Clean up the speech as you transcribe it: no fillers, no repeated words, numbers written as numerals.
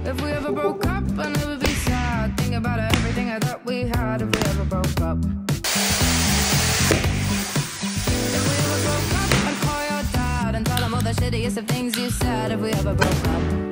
If we ever broke up, I'd never be sad. Think about everything I thought we had. If we ever broke up. If we ever broke up, I'd call your dad and tell him all the shittiest of things you said. If we ever broke up.